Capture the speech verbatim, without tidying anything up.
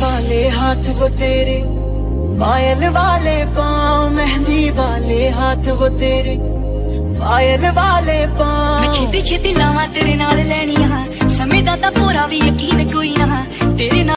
वाले हाथ वो तेरे, पायल वाले पाँव, मेहंदी वाले हाथ वो तेरे, पायल वाले पाँव। मैं छेती छेती लावां तेरे नाल लैनी हां, समय दा तां पूरा भी यकीन कोई ना तेरे नाल।